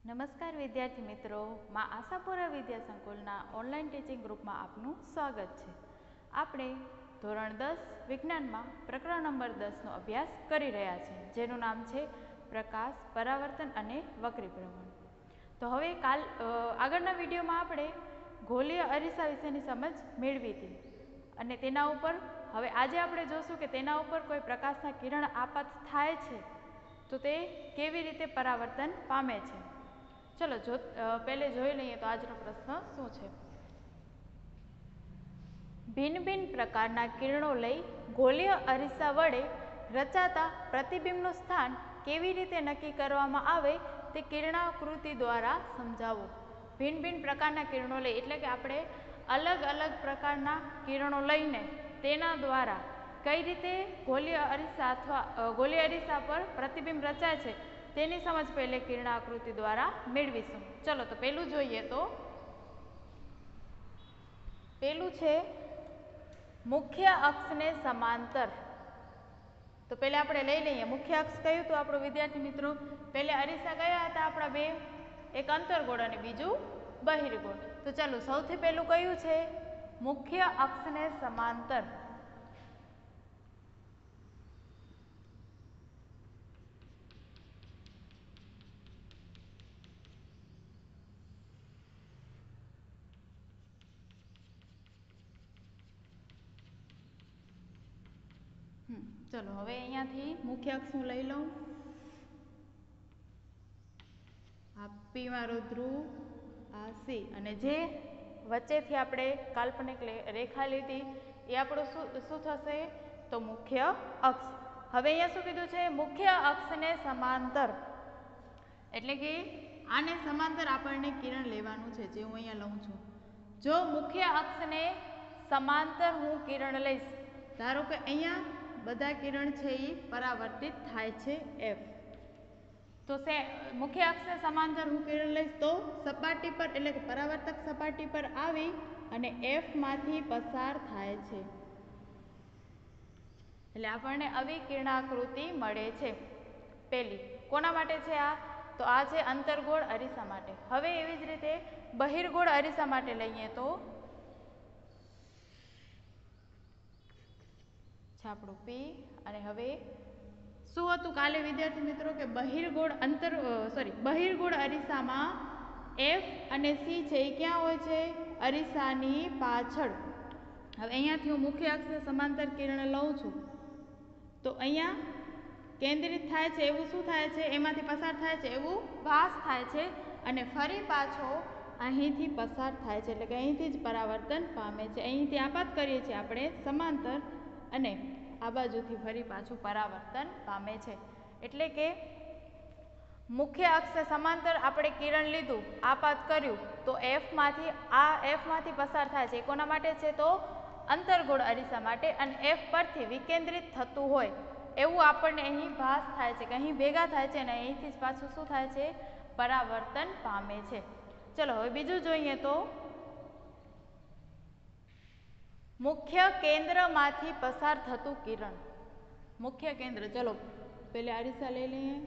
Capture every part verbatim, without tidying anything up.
નમસ્કાર વિદ્યાર્થી મિત્રો, માં આશાપુરા વિદ્યા સંકુલના ઓનલાઈન ટીચિંગ ગ્રુપમાં આપનું સ્વાગત છે. આપણે ધોરણ દસ વિજ્ઞાનમાં પ્રકરણ નંબર દસનો અભ્યાસ કરી રહ્યા છીએ, જેનું નામ છે પ્રકાશ, પરાવર્તન અને વક્રીભ્રમણ. તો હવે કાલ આગળના વિડીયોમાં આપણે ગોલીય અરીસા વિશેની સમજ મેળવી હતી અને તેના ઉપર હવે આજે આપણે જોશું કે તેના ઉપર કોઈ પ્રકાશના કિરણ આપાત થાય છે તો તે કેવી રીતે પરાવર્તન પામે છે. ચલો જો પહેલે જોઈ લઈએ તો આજનો પ્રશ્ન શું છે. ભિન્ન ભિન્ન પ્રકારના કિરણો લઈ ગોલીય અરીસા વડે રચાતા પ્રતિબિંબનું સ્થાન કેવી રીતે નક્કી કરવામાં આવે તે કિરણાકૃતિ દ્વારા સમજાવો. ભિન્ન ભિન્ન પ્રકારના કિરણો લઈ એટલે કે આપણે અલગ અલગ પ્રકારના કિરણો લઈને તેના દ્વારા કઈ રીતે ગોલીય અરીસા અથવા ગોલીય અરીસા પર પ્રતિબિંબ રચાય છે તેની સમજ પહેલે કિરણાકૃતિ દ્વારા મેળવીશું. ચલો તો પહેલું જોઈએ તો પેલું છે મુખ્ય અક્ષને સમાંતર. તો પહેલા આપણે લઈ લઈએ મુખ્ય અક્ષ કયું હતું આપણું વિદ્યાર્થી મિત્રો. પહેલા અરીસા કયા હતા આપણા બે, એક અંતર્ગોળ અને બીજું બહિર્ગોળ. તો ચાલો સૌથી પહેલું કયું છે મુખ્ય અક્ષને સમાંતર. ચલો હવે અહીંયાથી મુખ્ય અક્ષ હું લઈ લઉં. આ પી મારો ધ્રુવ, આ સી, અને જે વચ્ચેથી આપણે કાલ્પનિક રેખા લીધી એ આપણું શું શું થશે તો મુખ્ય અક્ષ. હવે અહીંયા શું કીધું છે મુખ્ય અક્ષને સમાંતર, એટલે કે આને સમાંતર આપણને કિરણ લેવાનું છે, જે હું અહીંયા લઉં છું. જો મુખ્ય અક્ષને સમાંતર હું કિરણ લઈશ, ધારો કે અહીંયા બધા કિરણ છે એ પરાવર્તિત થાય છે એફ, તો સે મુખ્ય અક્ષને સમાંતર હું કિરણ લઈશ તો સપાટી પર એટલે કે પરાવર્તક સપાટી પર આવી અને એફ માંથી પસાર થાય છે, એટલે આપણને આવી કિરણાકૃતિ મળે છે. પહેલી કોના માટે છે આ તો આ છે અંતર્ગોળ અરીસા માટે. હવે એવી જ રીતે બહિર્ગોળ અરીસા માટે લઈએ તો આપણું પી, અને હવે શું હતું કાલે વિદ્યાર્થી મિત્રો કે બહિર્ગોળ અંતર સોરી બહિર્ગોળ અરીસામાં એફ અને સી છે એ ક્યાં હોય છે અરીસાની પાછળ. હવે અહીંયાથી હું મુખ્ય અક્ષને સમાંતર કિરણ લઉં છું તો અહીંયા કેન્દ્રિત થાય છે એવું શું થાય છે, એમાંથી પસાર થાય છે એવું ભાસ થાય છે અને ફરી પાછો અહીંથી પસાર થાય છે, એટલે કે અહીંથી જ પરાવર્તન પામે છે. અહીંથી આપાત કરીએ છીએ આપણે સમાંતર અને આ બાજુથી ફરી પાછું પરાવર્તન પામે છે. એટલે કે મુખ્ય અક્ષ સમાંતર આપણે કિરણ લીધું, આપાત કર્યું તો એફમાંથી આ એફમાંથી પસાર થાય છે. કોના માટે છે તો અંતર્ગોળ અરીસા માટે, અને એફ પરથી વિકેન્દ્રિત થતું હોય એવું આપણને અહીં ભાસ થાય છે કે અહીં ભેગા થાય છે અને અહીંથી જ પાછું શું થાય છે પરાવર્તન પામે છે. ચલો હવે બીજું જોઈએ તો મુખ્ય કેન્દ્રમાંથી પસાર થતું કિરણ. મુખ્ય કેન્દ્ર, ચલો પહેલા અરીસા લઈ લઈએ.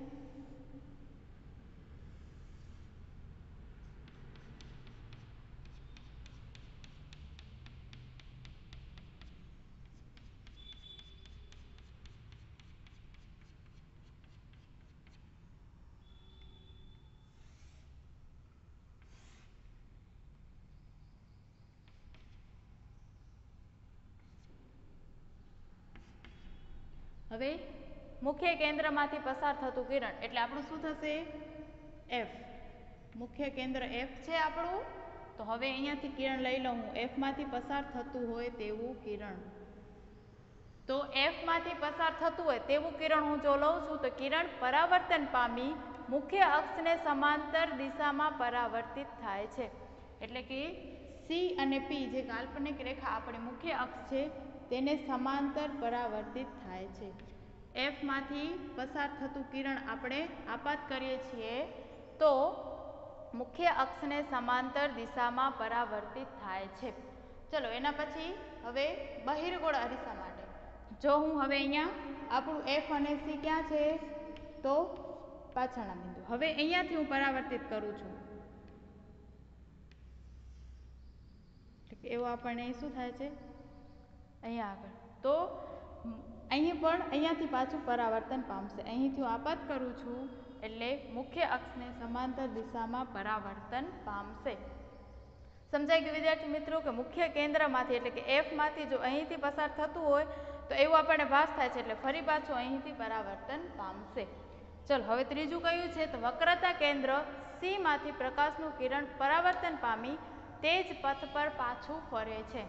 હવે મુખ્ય કેન્દ્રમાંથી પસાર થતું કિરણ એટલે આપણું શું થશે એફ. મુખ્ય કેન્દ્ર એફ છે આપણું. તો હવે અહીંયાથી કિરણ લઈ લઉં હું, એફમાંથી પસાર થતું હોય તેવું કિરણ. તો એફમાંથી પસાર થતું હોય તેવું કિરણ હું જો લઉં છું તો કિરણ પરાવર્તન પામી મુખ્ય અક્ષને સમાંતર દિશામાં પરાવર્તિત થાય છે. એટલે કે સી અને પી જે કાલ્પનિક રેખા આપણી મુખ્ય અક્ષ છે તેને સમાંતર પરાવર્તિત થાય છે. એફમાંથી પસાર થતું કિરણ આપણે આપાત કરીએ છીએ તો મુખ્ય અક્ષને સમાંતર દિશામાં પરાવર્તિત થાય છે. ચલો એના પછી હવે બહિર્ગોળ અરીસા માટે જો હું હવે અહીંયા આપણું એફ અને સી ક્યાં છે તો પાછળના બિંદુ. હવે અહીંયાથી હું પરાવર્તિત કરું છું, એવું આપણને શું થાય છે અહીંયા આગળ. તો અહીં પણ અહીંયાથી પાછું પરાવર્તન પામશે. અહીંથી હું આપાત કરું છું એટલે મુખ્ય અક્ષને સમાંતર દિશામાં પરાવર્તન પામશે. સમજાઈ ગયું વિદ્યાર્થી મિત્રો કે મુખ્ય કેન્દ્રમાંથી એટલે કે એફ માંથી જો અહીંથી પસાર થતું હોય તો એવું આપણને ભાસ થાય છે, એટલે ફરી પાછું અહીંથી પરાવર્તન પામશે. ચલો હવે ત્રીજું કયું છે તો વક્રતા કેન્દ્ર સી માંથી પ્રકાશનું કિરણ પરાવર્તન પામી તે જ પથ પર પાછું ફરે છે.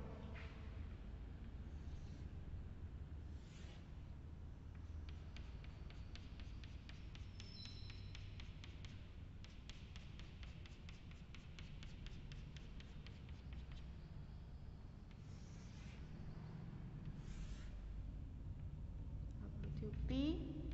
પી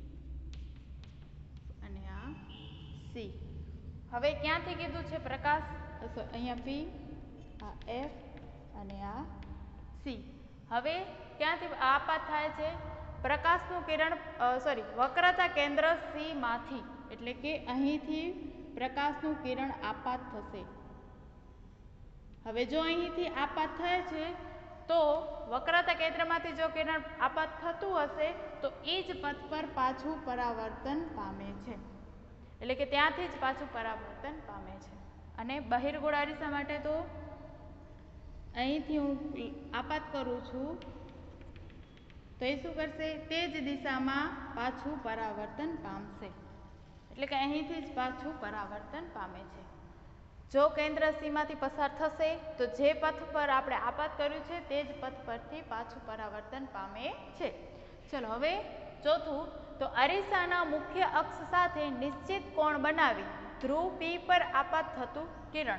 અને આ સી. હવે ક્યાંથી કીધું છે પ્રકાશ, અહીંયા પી, આ એફ અને આ સી. હવે ક્યાંથી આપાત થાય છે પ્રકાશનું કિરણ સોરી વક્રતા કેન્દ્ર સી માંથી, એટલે કે અહીંથી પ્રકાશનું કિરણ આપાત થશે. હવે જો અહીંથી આપાત થાય છે તો વક્રતા કેન્દ્રમાંથી જો કિરણ આપાત થતું હશે તો એ જ પથ પર પાછું પરાવર્તન પામે છે, એટલે કે ત્યાંથી જ પાછું પરાવર્તન પામે છે. અને બહિર્ગોળ અરીસા માટે તો અહીંથી હું આપાત કરું છું તો એ શું કરશે, તે જ દિશામાં પાછું પરાવર્તન પામશે, એટલે કે અહીંથી જ પાછું પરાવર્તન પામે છે. જો કેન્દ્ર સીમાંથી પસાર થશે તો જે પથ પર આપણે આપાત કર્યું છે તે જ પથ પરથી પાછું પરાવર્તન પામે છે. ચલો હવે ચોથું તો અરીસાના મુખ્ય અક્ષ સાથે નિશ્ચિત કોણ બનાવી ધ્રુવ પી પર આપાત થતું કિરણ.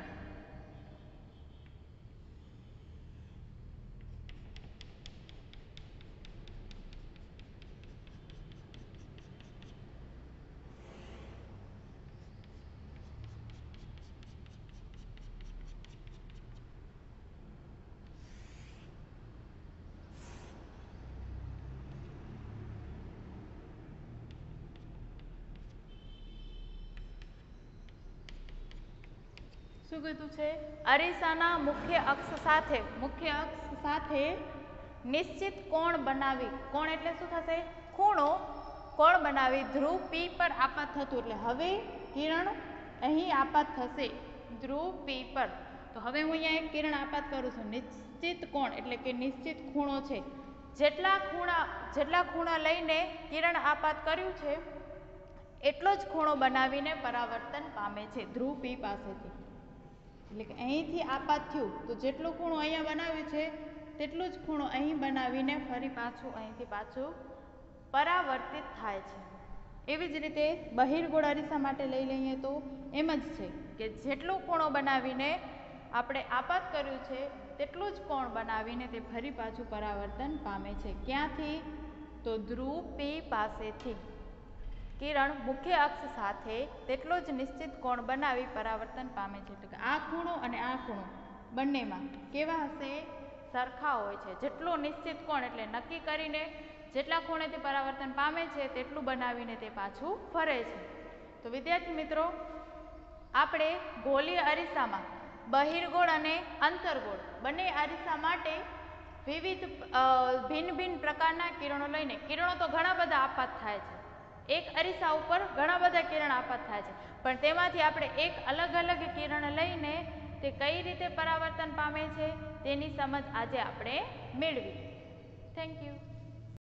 શું કીધું છે, અરીસાના મુખ્ય અક્ષ સાથે મુખ્ય અક્ષ સાથે નિશ્ચિત કોણ બનાવી, કોણ એટલે શું થશે ખૂણો, કોણ બનાવી ધ્રુવ પી પર આપાત થતું, એટલે હવે કિરણ અહીં આપાત થશે ધ્રુવ પી પર. તો હવે હું અહીંયા એક કિરણ આપાત કરું છું, નિશ્ચિત કોણ એટલે કે નિશ્ચિત ખૂણો છે, જેટલા ખૂણા જેટલા ખૂણા લઈને કિરણ આપાત કર્યું છે એટલો જ ખૂણો બનાવીને પરાવર્તન પામે છે ધ્રુવ પી પાસેથી. એટલે કે અહીંથી આપાત થયું તો જેટલો ખૂણો અહીંયા બનાવ્યું છે તેટલો જ ખૂણો અહીં બનાવીને ફરી પાછું અહીંથી પાછું પરાવર્તિત થાય છે. એવી જ રીતે બહિર્ગોળ અરીસા માટે લઈ લઈએ તો એમ જ છે કે જેટલો ખૂણો બનાવીને આપણે આપાત કર્યું છે તેટલું જ કોણ બનાવીને તે ફરી પાછું પરાવર્તન પામે છે. ક્યાંથી તો ધ્રુવ પી પાસેથી કિરણ મુખ્ય અક્ષ સાથે તેટલો જ નિશ્ચિત કોણ બનાવી પરાવર્તન પામે છે. એટલે કે આ ખૂણો અને આ ખૂણો બંનેમાં કેવા હશે, સરખા હોય છે. જેટલો નિશ્ચિત કોણ એટલે નક્કી કરીને જેટલા ખૂણેથી પરાવર્તન પામે છે તેટલું બનાવીને તે પાછું ફરે છે. તો વિદ્યાર્થી મિત્રો આપણે ગોલીય અરીસામાં બહિર્ગોળ અને અંતર્ગોળ બંને અરીસા માટે વિવિધ ભિન્ન ભિન્ન પ્રકારના કિરણો લઈને, કિરણો તો ઘણા બધા આપાત થાય છે, એક અરીસા ઉપર ઘણા બધા કિરણ આપાત થાય છે, પણ તેમાંથી આપણે એક અલગ અલગ કિરણ લઈને તે કઈ રીતે પરાવર્તન પામે છે તેની સમજ આજે આપણે મેળવી. Thank you.